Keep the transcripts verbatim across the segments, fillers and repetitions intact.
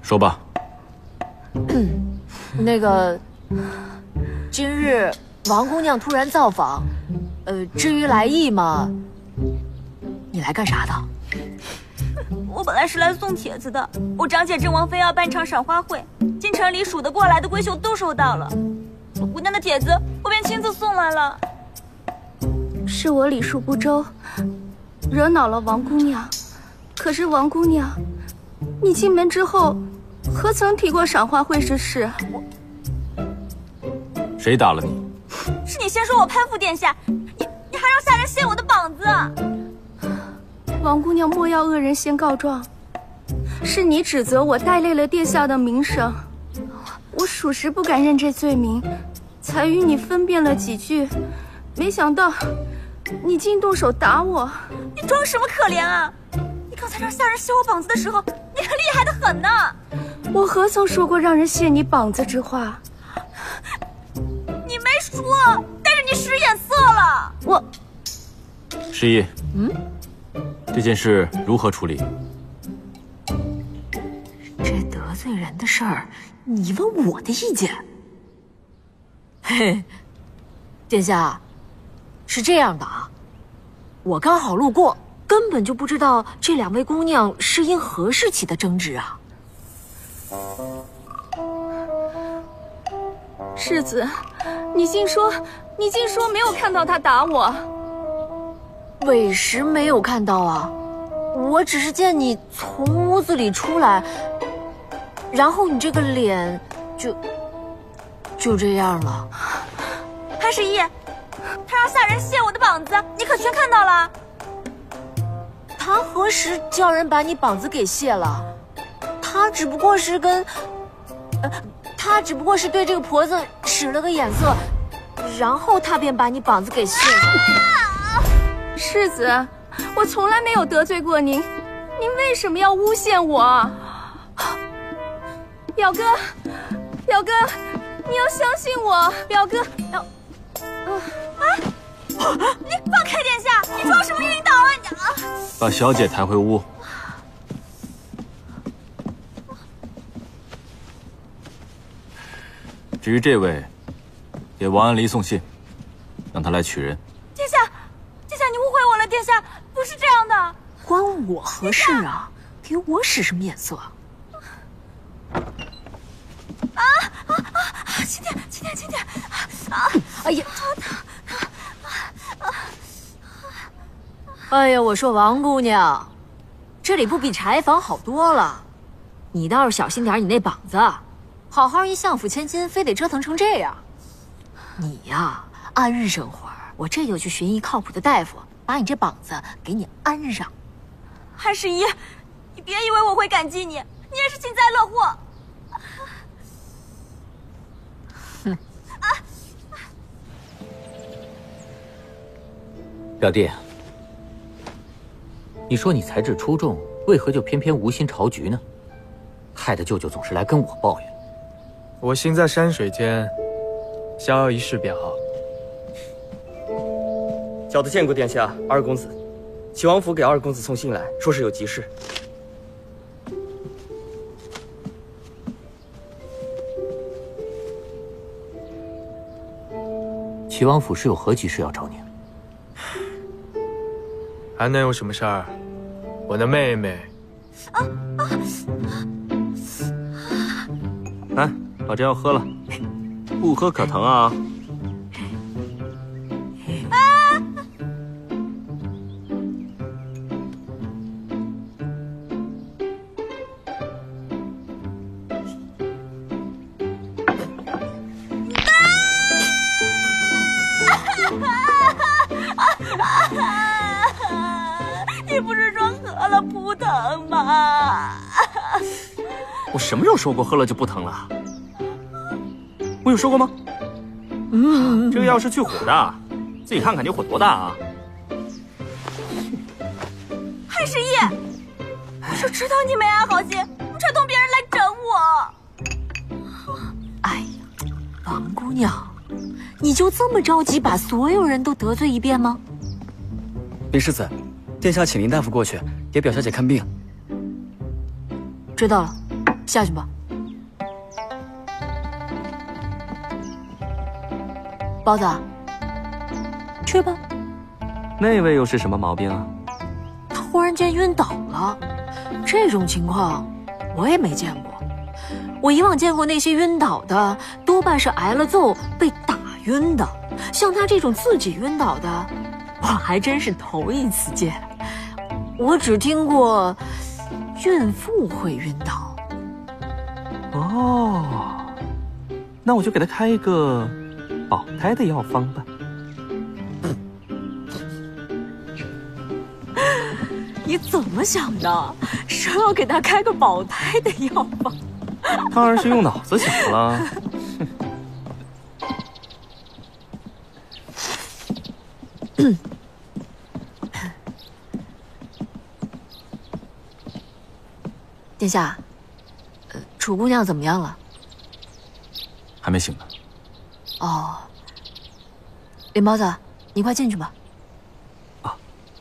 说吧。 那个，今日王姑娘突然造访，呃，至于来意嘛，你来干啥的？ 我本来是来送帖子的，我长姐正王妃要办场赏花会，京城里数得过来的闺秀都收到了，王姑娘的帖子我便亲自送来了。 是我礼数不周，惹恼了王姑娘。可是王姑娘，你进门之后，何曾提过赏花会之事？我谁打了你？ 是你先说我攀附殿下，你你还让下人卸我的膀子。 王姑娘莫要恶人先告状，是你指责我带累了殿下的名声，我属实不敢认这罪名，才与你分辨了几句，没想到你竟动手打我。 你装什么可怜啊？你刚才让下人卸我膀子的时候，你可厉害得很呢。 我何曾说过让人卸你膀子之话？ 你没说，但是你使眼色了。 我， 诗意， 嗯， 这件事如何处理？ 这得罪人的事儿，你问我的意见？嘿，殿下，是这样的啊，我刚好路过，根本就不知道这两位姑娘是因何事起的争执啊。 世子，你竟说你竟说没有看到他打我？ 委实没有看到啊，我只是见你从屋子里出来，然后你这个脸就就这样了。 潘十一，他让下人卸我的膀子，你可全看到了？ 他何时叫人把你膀子给卸了？他只不过是跟，呃，他只不过是对这个婆子使了个眼色，然后他便把你膀子给卸了。 世子，我从来没有得罪过您，您为什么要诬陷我？表哥，表哥，你要相信我，表哥。表， 啊啊！你放开殿下！你装什么晕倒啊你啊！ 把小姐抬回屋。至于这位，给王安离送信，让他来取人。 殿下，殿下，你误会我了，殿下不是这样的。 关我何事啊？给我使什么眼色？ 啊啊啊！轻点，轻点，轻点！啊！ 哎呀，哎呀，我说王姑娘，这里不比柴房好多了，你倒是小心点你那膀子。好好一相府千金，非得折腾成这样。你呀，安生会儿，我这就去寻一靠谱的大夫，把你这膀子给你安上。 韩十一，你别以为我会感激你，你也是幸灾乐祸。 哼！ 啊！ 表弟，你说你才智出众，为何就偏偏无心朝局呢？害得舅舅总是来跟我抱怨。 我心在山水间，逍遥一世便好。 小的见过殿下，二公子。齐王府给二公子送信来，说是有急事。 齐王府是有何急事要找你？ 还能有什么事儿？我的妹妹。 啊啊！ 来，把这药喝了，不喝可疼啊！ 你不是说喝了不疼吗？ 我什么时候说过喝了就不疼了？我有说过吗？嗯，这个药是去火的，自己看看你火多大啊！ 韩十一，我就知道你没安好心，串通别人来整我。 哎呀，王姑娘，你就这么着急把所有人都得罪一遍吗？ 林世子，殿下请林大夫过去给表小姐看病。 知道了。 下去吧。包子，去吧。 那位又是什么毛病啊？ 他忽然间晕倒了，这种情况我也没见过。我以往见过那些晕倒的，多半是挨了揍被打晕的，像他这种自己晕倒的，我还真是头一次见。我只听过孕妇会晕倒。 哦，那我就给他开一个保胎的药方吧。 你怎么想的？说要给他开个保胎的药方？ 当然是用脑子想了。 殿下，呃，楚姑娘怎么样了？ 还没醒呢。 哦，林包子，你快进去吧。 啊。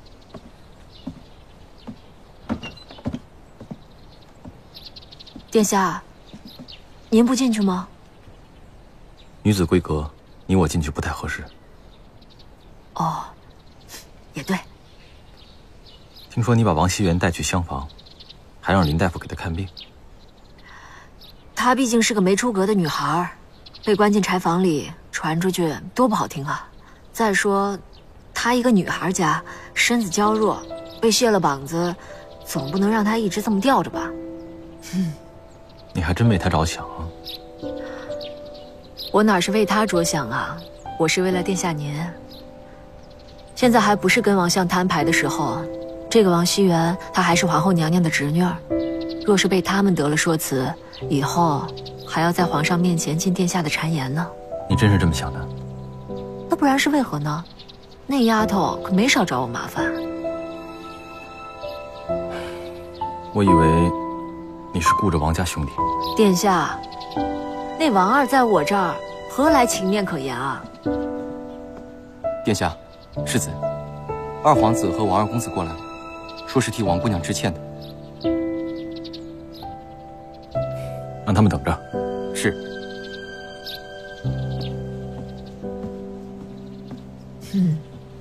殿下，您不进去吗？ 女子闺阁，你我进去不太合适。 哦，也对。 听说你把王熙元带去厢房，还让林大夫给她看病。 她毕竟是个没出阁的女孩，被关进柴房里，传出去多不好听啊。再说，她一个女孩家，身子娇弱，被卸了膀子，总不能让她一直这么吊着吧？嗯， 你还真为她着想啊。 我哪是为她着想啊，我是为了殿下您。现在还不是跟王相摊牌的时候，这个王熙元她还是皇后娘娘的侄女儿，若是被他们得了说辞，以后还要在皇上面前进殿下的谗言呢。 你真是这么想的？ 那不然是为何呢？那丫头可没少找我麻烦。 我以为你是顾着王家兄弟。 殿下，那王二在我这儿何来情面可言啊？ 殿下，世子，二皇子和王二公子过来了，说是替王姑娘致歉的。 让他们等着。 是。 嗯。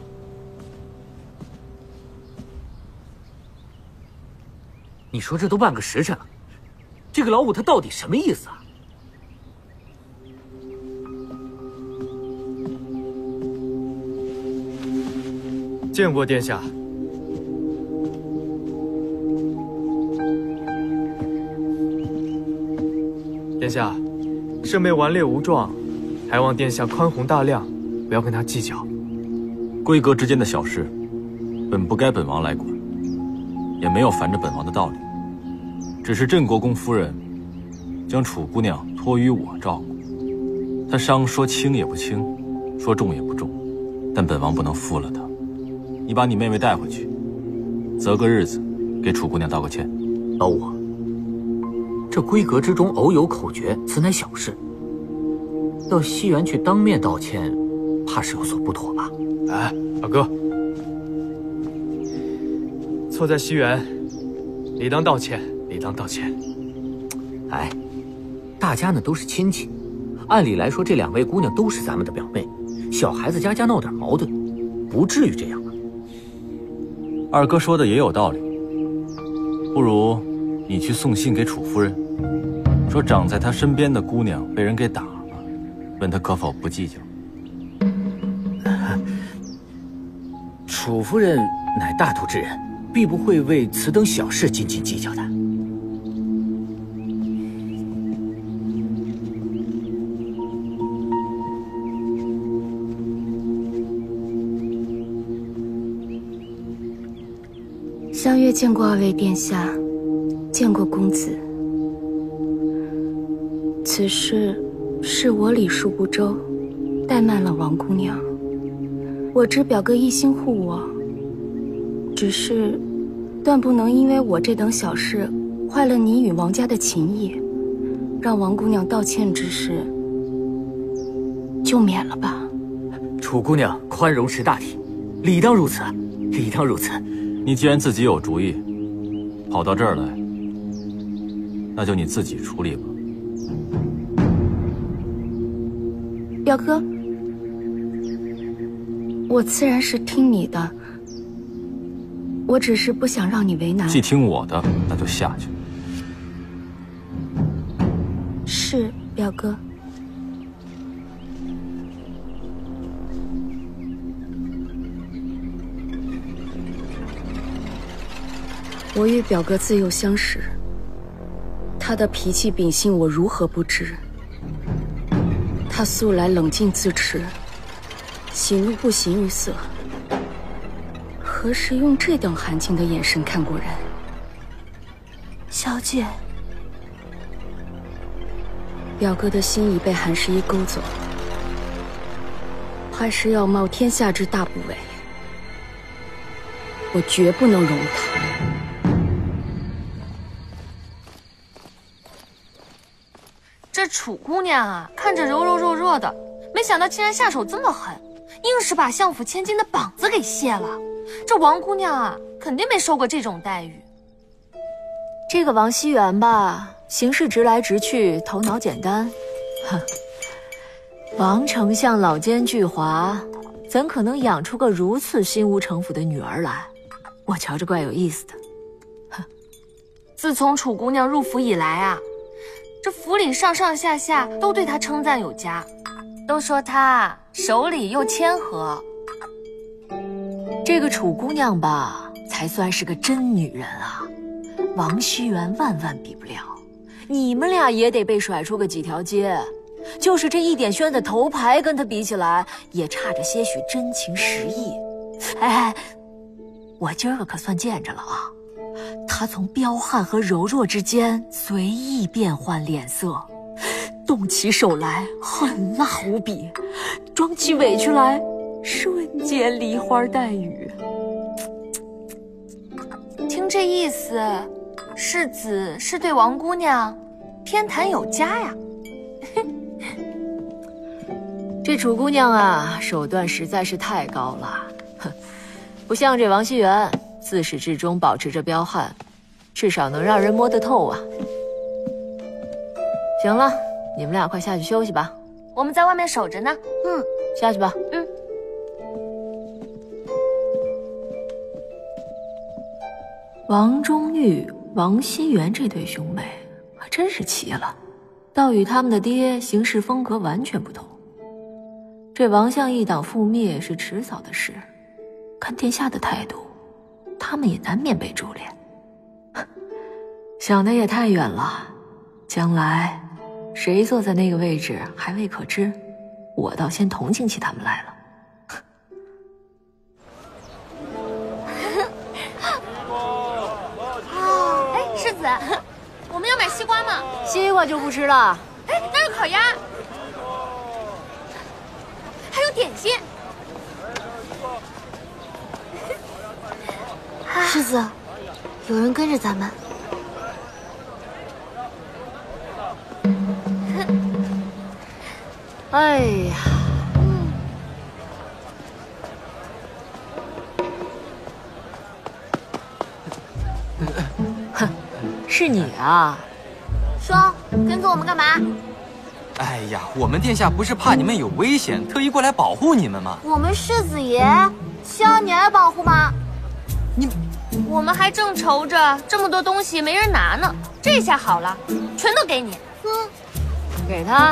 你说这都半个时辰了，这个老五他到底什么意思啊？ 见过殿下。殿下，圣妹顽劣无状，还望殿下宽宏大量，不要跟她计较。 闺阁之间的小事，本不该本王来管，也没有烦着本王的道理。只是镇国公夫人将楚姑娘托于我照顾，她伤说轻也不轻，说重也不重，但本王不能负了她。你把你妹妹带回去，择个日子给楚姑娘道个歉。 老五，这闺阁之中偶有口诀，此乃小事。要熙元去当面道歉，怕是有所不妥吧？ 哎，老哥，错在熙元，理当道歉，理当道歉。 哎，大家呢都是亲戚，按理来说这两位姑娘都是咱们的表妹，小孩子家家闹点矛盾，不至于这样吧？ 二哥说的也有道理，不如你去送信给楚夫人，说长在她身边的姑娘被人给打了，问她可否不计较。 楚夫人乃大度之人，必不会为此等小事斤斤计较的。 相约见过二位殿下，见过公子。此事是我礼数不周，怠慢了王姑娘。我知表哥一心护我，只是断不能因为我这等小事坏了你与王家的情谊，让王姑娘道歉之事就免了吧。 楚姑娘宽容识大体，理当如此，理当如此。 你既然自己有主意，跑到这儿来， 那就你自己处理吧。 表哥，我自然是听你的，我只是不想让你为难。 既听我的，那就下去。 是，表哥。我与表哥自幼相识，他的脾气秉性我如何不知？他素来冷静自持，喜怒不形于色，何时用这等寒静的眼神看过人？小姐，表哥的心已被寒食一勾走，还是要冒天下之大不韪，我绝不能容他。 这楚姑娘啊，看着柔柔弱弱的，没想到竟然下手这么狠，硬是把相府千金的膀子给卸了。这王姑娘啊，肯定没受过这种待遇。 这个王熙元吧，行事直来直去，头脑简单。哼，王丞相老奸巨猾，怎可能养出个如此心无城府的女儿来？我瞧着怪有意思的。 哼，自从楚姑娘入府以来啊，这府里上上下下都对她称赞有加，都说她手里又谦和。 这个楚姑娘吧，才算是个真女人啊！王熙元万万比不了，你们俩也得被甩出个几条街。就是这一点轩的头牌跟她比起来，也差着些许真情实意。哎，我今儿个可算见着了啊！他从彪悍和柔弱之间随意变换脸色，动起手来狠辣无比，装起委屈来瞬间梨花带雨。 听这意思，世子是对王姑娘偏袒有加呀。 这楚姑娘啊，手段实在是太高了，哼，不像这王熙元，自始至终保持着彪悍，至少能让人摸得透啊。行了，你们俩快下去休息吧， 我们在外面守着呢。 嗯，下去吧。 嗯。 王中玉、王熙元这对兄妹还真是齐了，倒与他们的爹行事风格完全不同。这王相一党覆灭是迟早的事，看殿下的态度，他们也难免被株连。想的也太远了，将来谁坐在那个位置还未可知，我倒先同情起他们来了。 哎，世子，我们要买西瓜吗？ 西瓜就不吃了。 哎，那有烤鸭，还有点心。 世子，有人跟着咱们。 哎呀，哼，是你啊！ 说，跟着我们干嘛？ 哎呀，我们殿下不是怕你们有危险，特意过来保护你们吗？ 我们世子爷需要你来保护吗？ 你，我们还正愁着这么多东西没人拿呢，这下好了，全都给你。 嗯， 给他。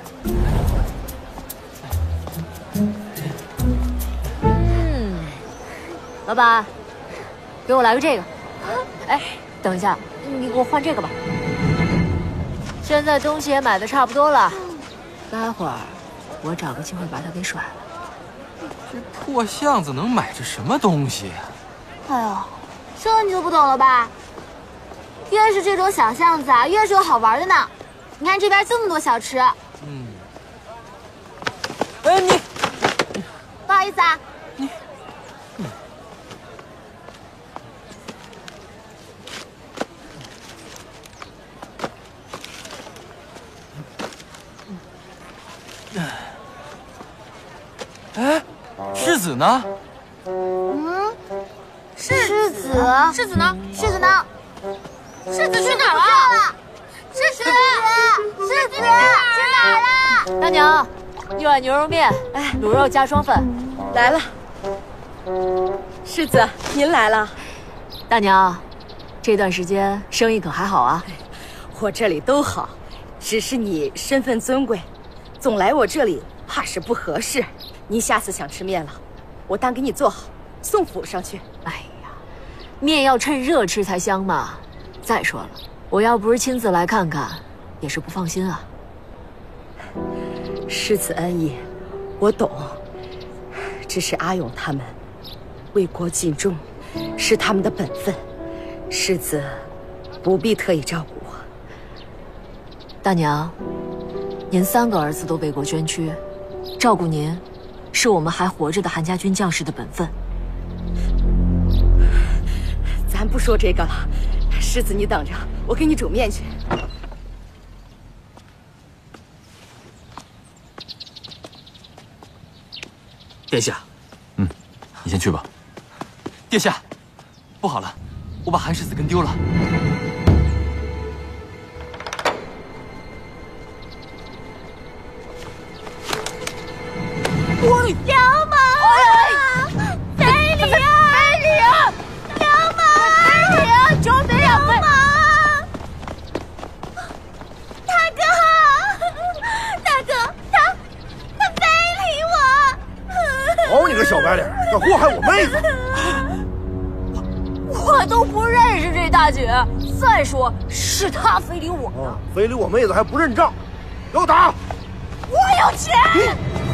嗯，老板，给我来个这个。哎，等一下，你给我换这个吧。现在东西也买的差不多了，待会儿我找个机会把它给甩了。 这破巷子能买着什么东西呀？ 哎呦，这你就不懂了吧？越是这种小巷子啊，越是有好玩的呢。你看这边这么多小吃。 嗯。哎，你， 不好意思啊。 你。嗯。哎，世子呢？ 嗯， 世世子， 世子呢？ 世子呢？ 世子去哪儿了？ 世子，世子，去哪了？ 大娘，一碗牛肉面，哎，卤肉加双份。 来了。世子，您来了。 大娘，这段时间生意可还好啊？ 我这里都好，只是你身份尊贵，总来我这里怕是不合适。您下次想吃面了，我当给你做好，送府上去。 哎呀，面要趁热吃才香嘛。再说了，我要不是亲自来看看，也是不放心啊。 世子恩义，我懂。只是阿勇他们为国尽忠，是他们的本分，世子不必特意照顾我。 大娘，您三个儿子都为国捐躯，照顾您，是我们还活着的韩家军将士的本分。 咱不说这个了，世子你等着，我给你煮面去。 殿下， 嗯，你先去吧。 殿下，不好了，我把韩世子跟丢了。 我流氓！非礼啊！非礼啊！流氓！非礼啊！救命啊！流氓！大哥，大哥，他他非礼我！ 好你个小白脸，敢祸害我妹子！ 我都不认识这大姐，再说是她非礼我的， 非礼我妹子还不认账，给我打！ 我有钱。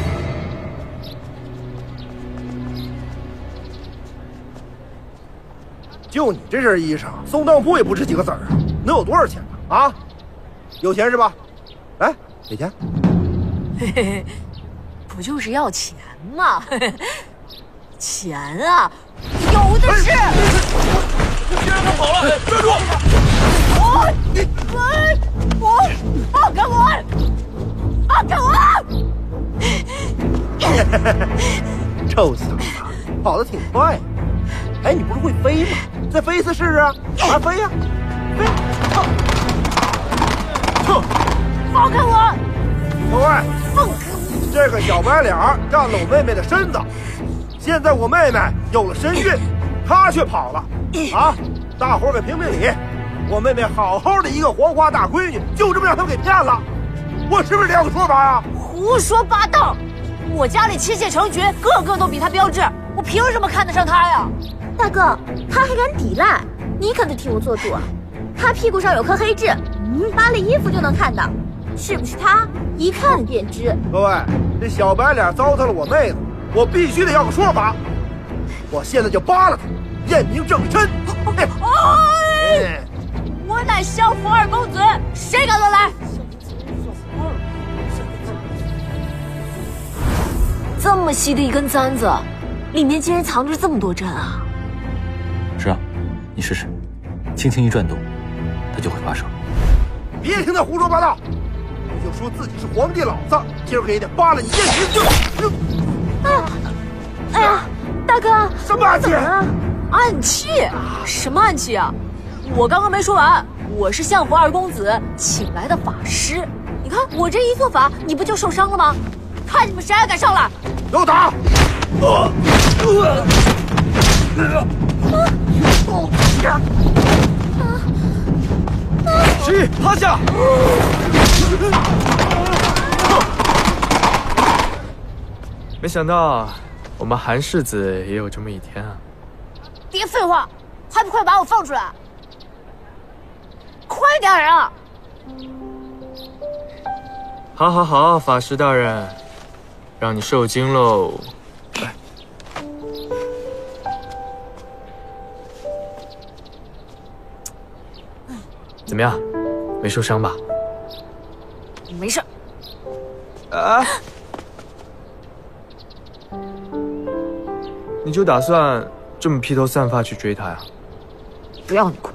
就你这身衣裳，送当铺也不值几个子儿啊！能有多少钱呢？啊，有钱是吧？来，给钱。 嘿嘿，不就是要钱吗？钱啊，有的是。 别让他跑了！站住！我我我放开我！放开我！ 臭小子，跑得挺快。哎，你不是会飞吗？再飞一次试试啊！啊，飞呀、啊，飞！ 哼！放开我！ 各位，放开我！这个小白脸占了我妹妹的身子，现在我妹妹有了身孕，她却跑了。啊！大伙儿给评评理，我妹妹好好的一个黄花大闺女，就这么让他们给骗了，我是不是两个说法啊？ 胡说八道！我家里妻妾成群，个个都比她标致，我凭什么看得上她呀？ 大哥，他还敢抵赖，你可得替我做主啊！他屁股上有颗黑痣，嗯，扒了衣服就能看到，是不是他？一看便知。 各位，这小白脸糟蹋了我妹子，我必须得要个说法。我现在就扒了他，验明正身。 哎，我乃相府二公子，谁敢乱来？这么细的一根簪子，里面竟然藏着这么多针啊！ 是啊，你试试，轻轻一转动，它就会发生。 别听他胡说八道，你就说自己是皇帝老子，今儿个也得扒了你验明正。 啊！哎呀，大哥， 什么暗器？ 暗器？什么暗器啊？我刚刚没说完，我是相府二公子请来的法师。你看我这一做法，你不就受伤了吗？看你们谁还敢上来！ 给我打！呃十一，趴下！没想到我们韩世子也有这么一天啊！ 别废话，还不快把我放出来！快点啊！ 好好好，法师大人，让你受惊喽！来，怎么样？没受伤吧？ 没事。 啊！你就打算这么披头散发去追他呀？ 不要你管！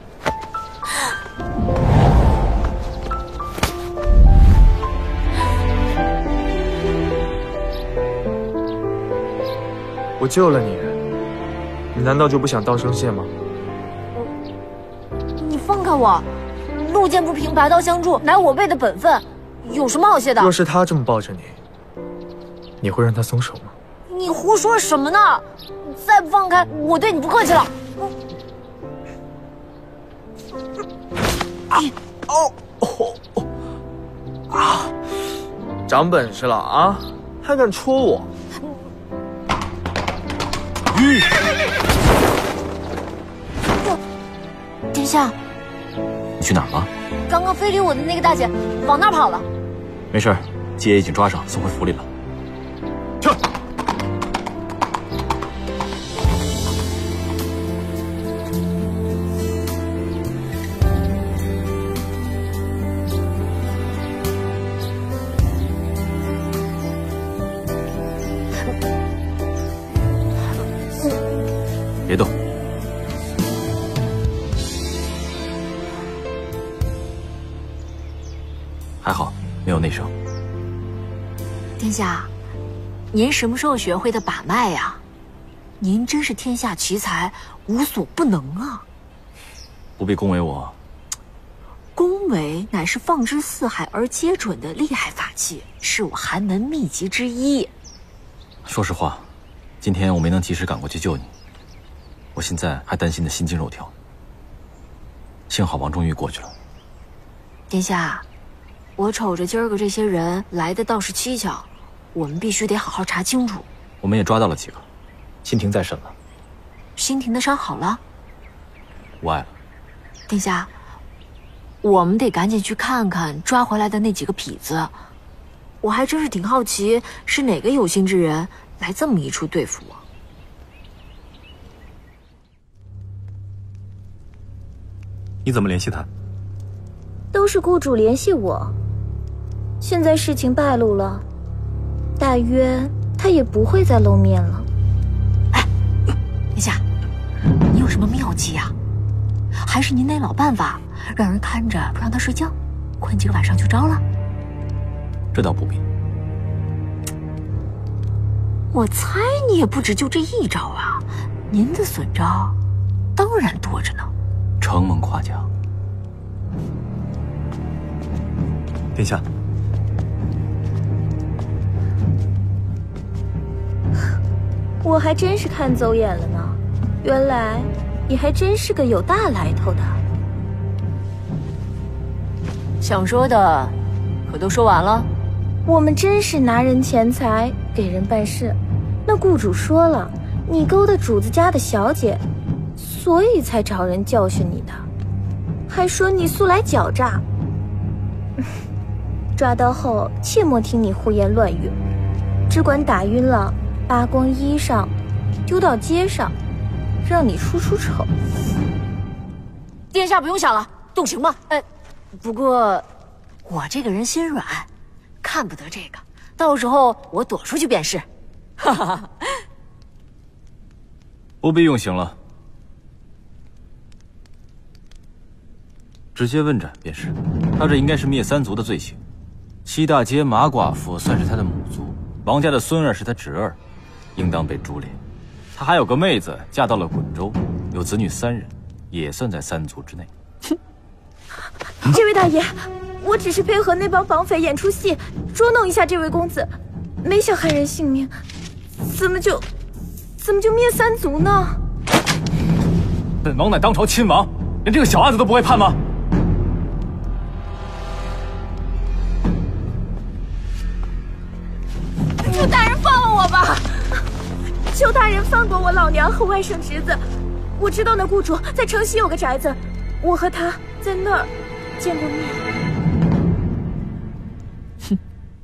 我救了你，你难道就不想道声谢吗？ 你放开我！ 路见不平拔刀相助，乃我辈的本分，有什么好谢的？ 若是他这么抱着你，你会让他松手吗？ 你胡说什么呢？再不放开，我对你不客气了。 啊哦哦哦啊！长本事了啊，还敢戳我！ 嗯。殿下， 你去哪儿了？ 刚刚非礼我的那个大姐往那儿跑了。 没事，姬爷已经抓上，送回府里了。去。别动。还好没有内伤。 殿下，您什么时候学会的把脉呀？您真是天下奇才，无所不能啊！ 不必恭维我。 恭维乃是放之四海而皆准的厉害法器，是我寒门秘籍之一。 说实话，今天我没能及时赶过去救你，我现在还担心的心惊肉跳。幸好王忠玉过去了。 殿下，我瞅着今儿个这些人来的倒是蹊跷，我们必须得好好查清楚。 我们也抓到了几个，新庭再审了。 新庭的伤好了？ 无碍了。 殿下，我们得赶紧去看看抓回来的那几个痞子。我还真是挺好奇，是哪个有心之人来这么一出对付我。 你怎么联系他？ 都是雇主联系我。现在事情败露了，大约他也不会再露面了。 哎，殿下，你有什么妙计啊？还是您那老办法，让人看着不让他睡觉，困几个晚上就招了？ 这倒不必。 我猜你也不止就这一招啊，您的损招当然多着呢。 承蒙夸奖。 殿下， 我还真是看走眼了呢，原来你还真是个有大来头的。 想说的可都说完了？ 我们真是拿人钱财给人办事，那雇主说了，你勾搭主子家的小姐，所以才找人教训你的，还说你素来狡诈。抓到后切莫听你胡言乱语，只管打晕了，扒光衣裳，丢到街上，让你出出丑。 殿下不用想了，动刑吧。哎，不过我这个人心软，看不得这个，到时候我躲出去便是。哈哈哈。 不必用刑了，直接问斩便是。他这应该是灭三族的罪行。西大街马寡妇算是他的母族，王家的孙儿是他侄儿，应当被株连。他还有个妹子嫁到了滚州，有子女三人，也算在三族之内。 哼！这位大爷，我只是配合那帮绑匪演出戏，捉弄一下这位公子，没想害人性命，怎么就怎么就灭三族呢？ 本王乃当朝亲王，连这个小案子都不会判吗？ 求大人放了我吧！求大人放过我老娘和外甥侄子。我知道那雇主在城西有个宅子，我和他在那儿见过面。 哼！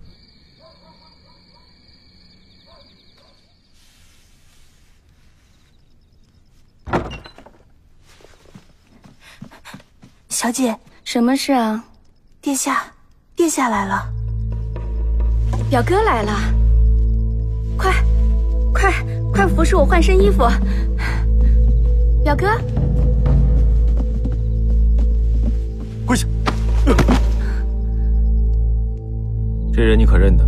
小姐，什么事啊？殿下，殿下来了。表哥来了。快，快，快服侍我换身衣服。表哥， 跪下。 这人你可认得？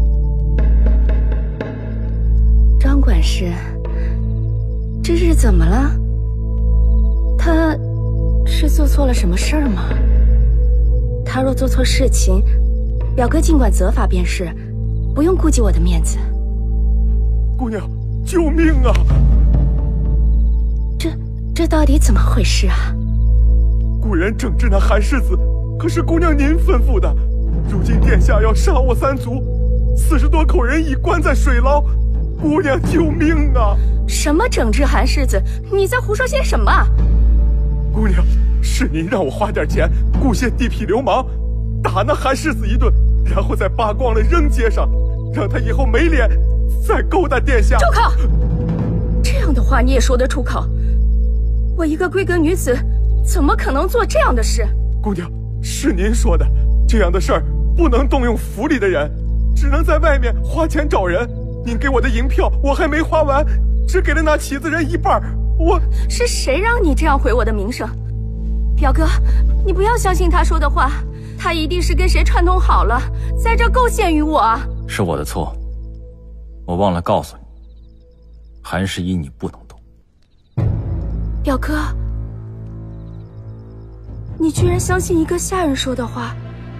张管事，这是怎么了？他是做错了什么事儿吗？ 他若做错事情，表哥尽管责罚便是，不用顾及我的面子。 姑娘，救命啊！ 这这到底怎么回事啊？ 古人整治那韩世子，可是姑娘您吩咐的。如今殿下要杀我三族，四十多口人已关在水牢，姑娘救命啊！ 什么整治韩世子？你在胡说些什么？ 姑娘，是您让我花点钱雇些地痞流氓，打那韩世子一顿，然后再扒光了扔街上，让他以后没脸再勾搭殿下。 住口！这样的话你也说得出口？我一个闺阁女子，怎么可能做这样的事？ 姑娘，是您说的，这样的事儿不能动用府里的人，只能在外面花钱找人。您给我的银票我还没花完，只给了那起子人一半。我是谁让你这样毁我的名声？表哥，你不要相信他说的话，他一定是跟谁串通好了，在这构陷于我。 是我的错，我忘了告诉你，韩世一你不能动。 表哥，你居然相信一个下人说的话，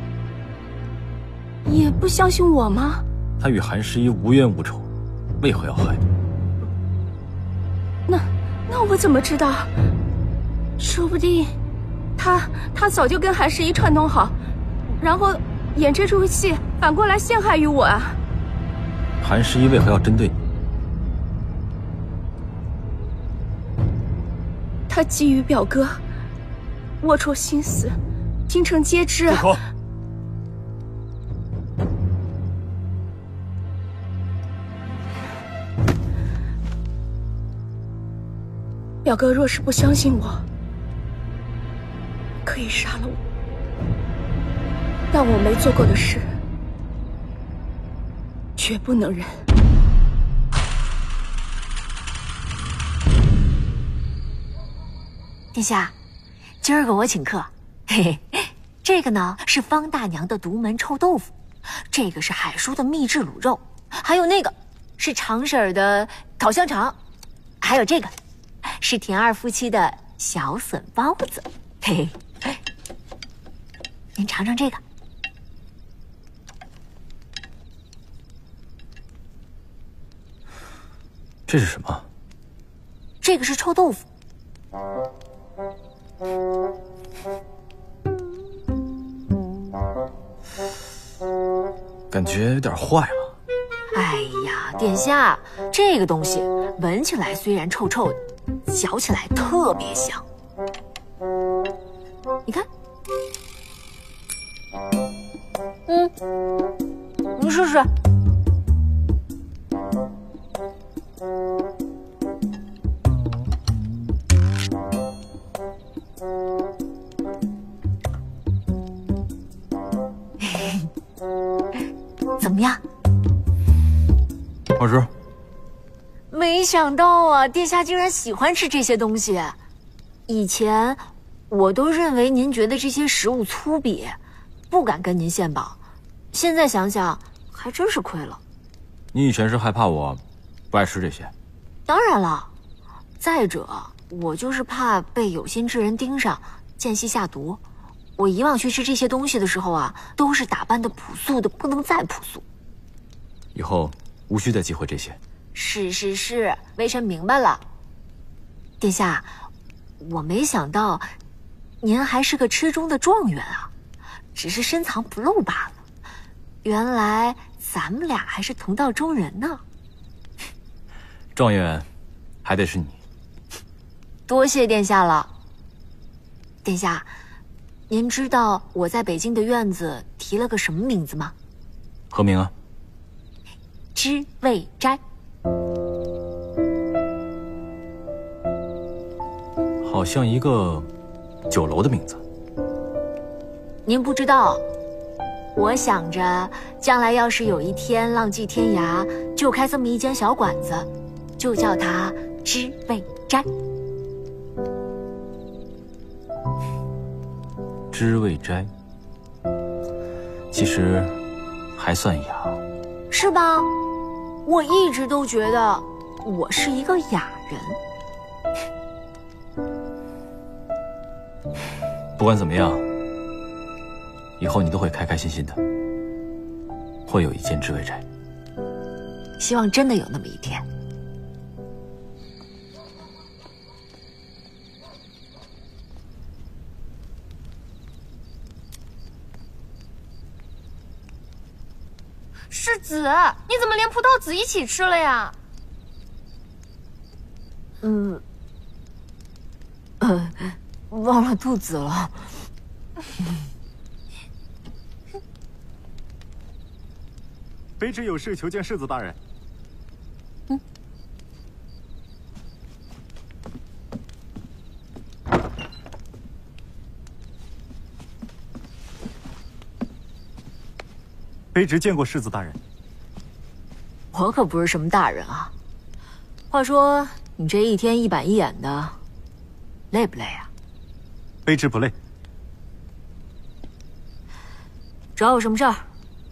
也不相信我吗？ 他与韩世一无冤无仇，为何要害你？ 那那我怎么知道？说不定他他早就跟韩世一串通好，然后演这出戏，反过来陷害于我啊！ 韩世一为何要针对你？ 他觊觎表哥，龌龊心思，京城皆知啊！ 住口！ 表哥若是不相信我，可以杀了我，但我没做过的事，绝不能忍。 殿下，今儿个我请客，嘿嘿，这个呢是方大娘的独门臭豆腐，这个是海叔的秘制卤肉，还有那个是常婶儿的烤香肠，还有这个是田二夫妻的小笋包子，嘿嘿，您尝尝这个。 这是什么？ 这个是臭豆腐。 感觉有点坏了。 哎呀，殿下，这个东西闻起来虽然臭臭的，嚼起来特别香。你看，嗯，你试试。怎么样？ 好吃。 没想到啊，殿下竟然喜欢吃这些东西。以前我都认为您觉得这些食物粗鄙，不敢跟您献宝。现在想想，还真是亏了。 你以前是害怕我不爱吃这些？ 当然了，再者，我就是怕被有心之人盯上，间隙下毒。我以往去吃这些东西的时候啊，都是打扮的朴素的不能再朴素。 以后无需再忌讳这些。 是是是，微臣明白了。殿下，我没想到您还是个吃中的状元啊，只是深藏不露罢了。原来咱们俩还是同道中人呢。 状元还得是你。 多谢殿下了。殿下，您知道我在北京的院子提了个什么名字吗？ 何名啊？ 知味斋。 好像一个酒楼的名字。 您不知道，我想着将来要是有一天浪迹天涯，就开这么一间小馆子，就叫它知味斋。 知味斋，其实还算雅， 是吧？我一直都觉得我是一个雅人。 不管怎么样， 以后你都会开开心心的，会有一箭之为债。 希望真的有那么一天。 世子，你怎么连葡萄籽一起吃了呀？ 嗯，呃，忘了肚子了。 卑职有事求见世子大人。 嗯。 卑职见过世子大人。 我可不是什么大人啊。话说，你这一天一板一眼的，累不累啊？ 卑职不累。 找我什么事儿？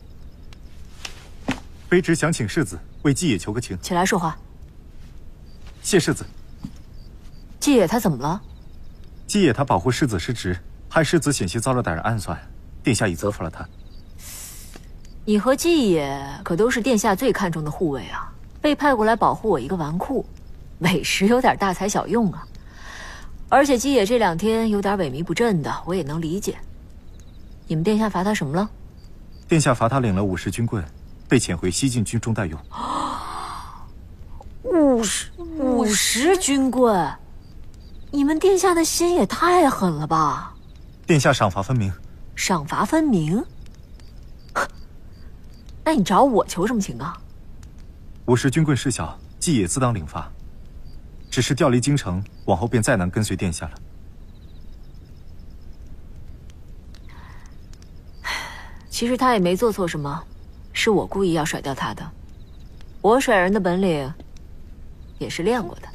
卑职想请世子为季野求个情。 起来说话。 谢世子。 季野他怎么了？ 季野他保护世子失职，害世子险些遭了歹人暗算，殿下已责罚了他。 你和季野可都是殿下最看重的护卫啊，被派过来保护我一个纨绔，委实有点大材小用啊。而且季野这两天有点萎靡不振的，我也能理解。你们殿下罚他什么了？ 殿下罚他领了五十军棍，被遣回西境军中待用。 五十五十军棍，你们殿下的心也太狠了吧！ 殿下赏罚分明。 赏罚分明？那你找我求什么情啊？ 五十军棍事小，季野自当领罚。只是调离京城，往后便再难跟随殿下了。 其实他也没做错什么，是我故意要甩掉他的。我甩人的本领也是练过的。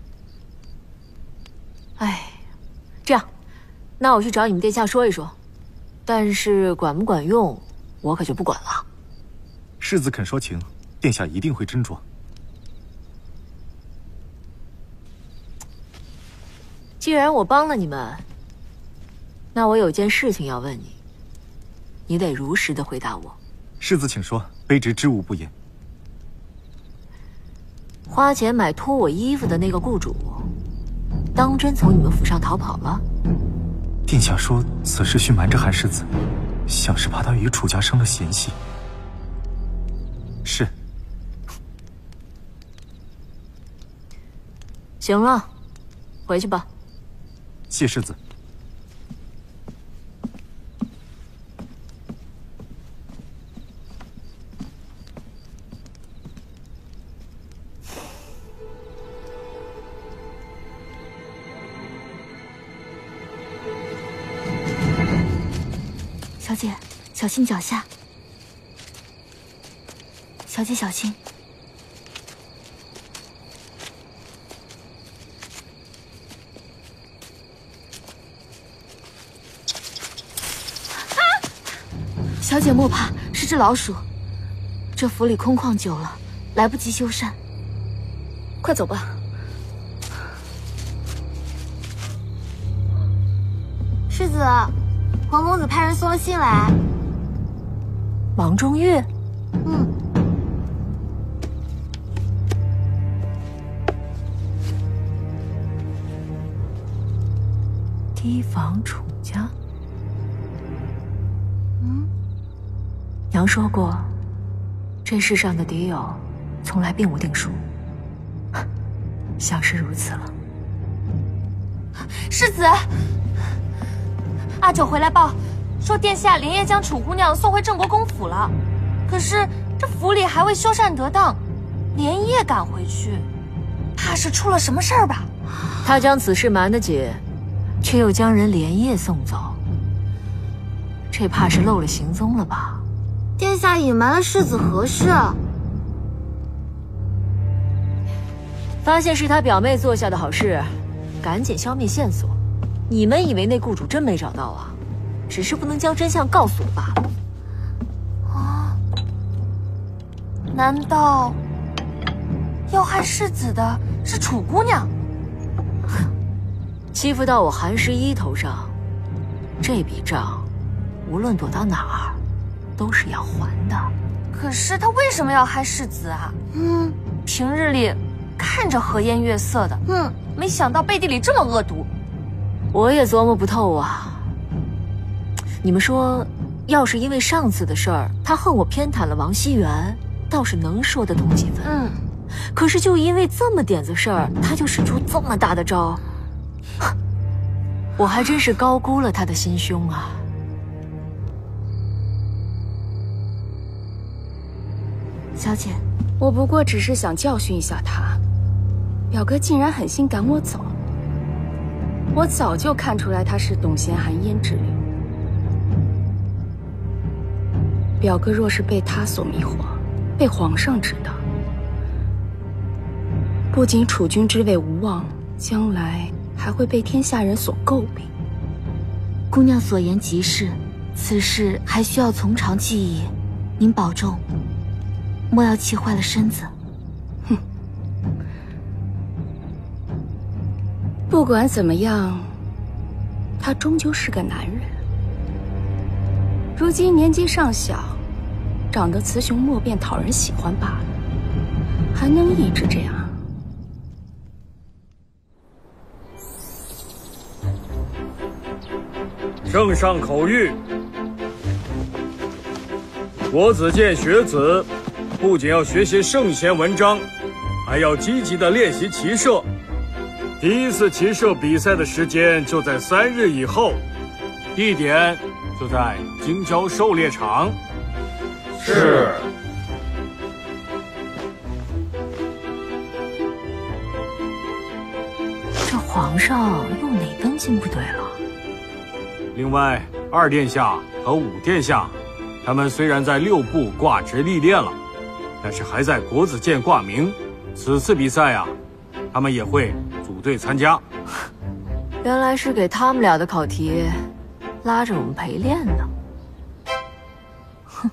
哎，这样，那我去找你们殿下说一说，但是管不管用，我可就不管了。 世子肯说情，殿下一定会斟酌。 既然我帮了你们，那我有件事情要问你，你得如实的回答我。 世子请说，卑职知无不言。 花钱买脱我衣服的那个雇主，当真从你们府上逃跑了？ 殿下说此事需瞒着韩世子，想是怕他与楚家生了嫌隙。是。 行了，回去吧。 谢世子。 小姐，小心脚下。小姐小心。小姐莫怕，是只老鼠。这府里空旷久了，来不及修缮。快走吧。 世子，黄公子派人送了信来。 王中玉？ 嗯。 提防楚家。娘说过，这世上的敌友从来并无定数，像是如此了。 世子，阿九回来报说，殿下连夜将楚姑娘送回郑国公府了。可是这府里还未修缮得当，连夜赶回去，怕是出了什么事儿吧？ 他将此事瞒得紧，却又将人连夜送走，这怕是漏了行踪了吧？ 殿下隐瞒了世子何事？ 发现是他表妹做下的好事，赶紧消灭线索。你们以为那雇主真没找到啊？只是不能将真相告诉我罢了。 啊？难道要害世子的是楚姑娘？ 欺负到我韩十一头上，这笔账无论躲到哪儿，都是要还的。 可是他为什么要害世子啊？嗯，平日里看着和颜悦色的，嗯，没想到背地里这么恶毒。 我也琢磨不透啊。你们说，要是因为上次的事儿，他恨我偏袒了王熙元，倒是能说得通几分。嗯，可是就因为这么点子事儿，他就使出这么大的招，我还真是高估了他的心胸啊。小姐， 我不过只是想教训一下他，表哥竟然狠心赶我走。我早就看出来他是懂闲含胭脂女。表哥若是被他所迷惑，被皇上知道，不仅储君之位无望，将来还会被天下人所诟病。 姑娘所言极是，此事还需要从长计议，您保重，莫要气坏了身子。 哼，不管怎么样，他终究是个男人。如今年纪尚小，长得雌雄莫辨，讨人喜欢罢了，还能一直这样？ 圣上口谕，国子监学子不仅要学习圣贤文章，还要积极的练习骑射。第一次骑射比赛的时间就在三日以后，地点就在京郊狩猎场。 是。 这皇上又哪根筋不对了？ 另外，二殿下和五殿下，他们虽然在六部挂职历练了，但是还在国子监挂名。此次比赛啊，他们也会组队参加。 原来是给他们俩的考题，拉着我们陪练呢。哼！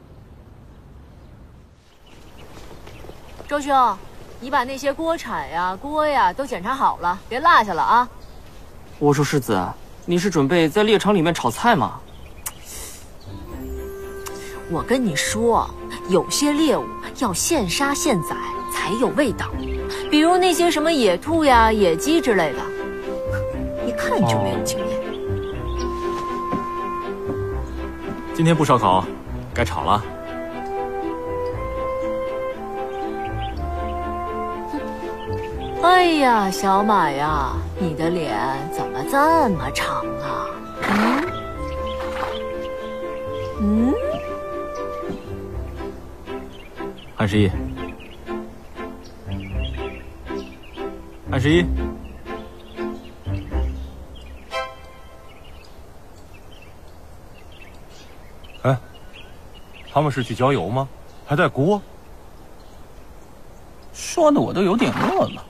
周兄，你把那些锅铲呀、锅呀都检查好了，别落下了啊！ 我说世子，你是准备在猎场里面炒菜吗？ 我跟你说，有些猎物要现杀现宰才有味道，比如那些什么野兔呀、野鸡之类的，一看就没有经验。 今天不烧烤，该炒了。 哎呀，小马呀，你的脸怎么这么长啊？嗯嗯。 韩十一，韩十一， 哎，他们是去郊游吗？还带锅？ 说的我都有点饿了。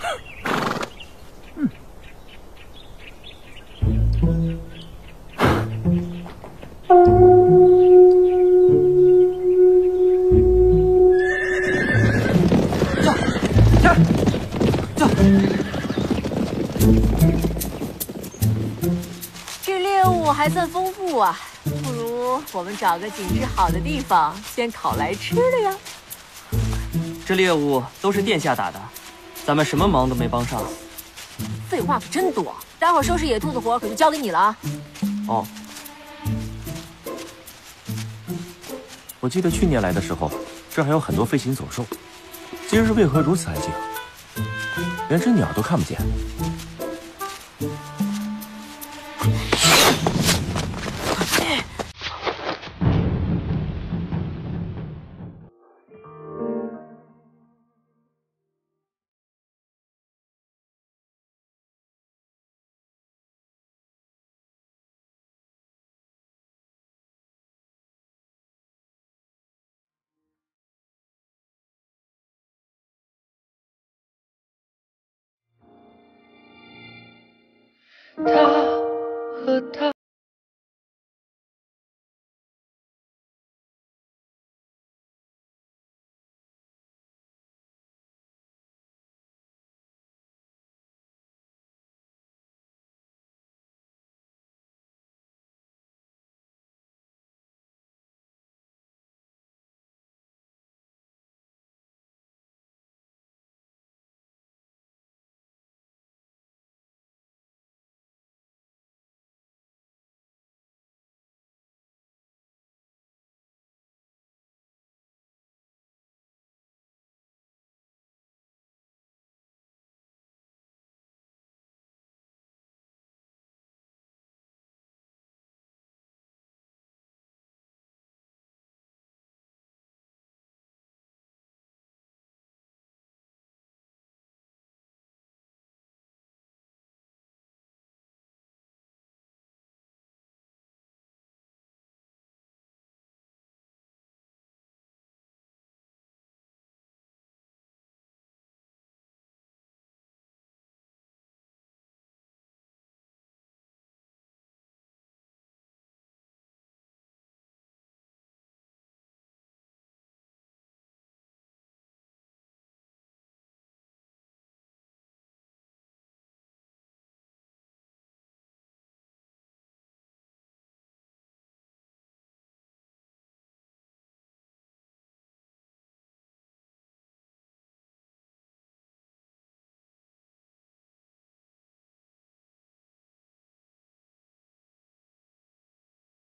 嗯。 这猎物还算丰富啊，不如我们找个景致好的地方先烤来吃了呀。 这猎物都是殿下打的，咱们什么忙都没帮上。 废话可真多，待会儿收拾野兔的活可就交给你了啊。 哦。 我记得去年来的时候，这还有很多飞行走兽，今日为何如此安静？连只鸟都看不见。 他和他。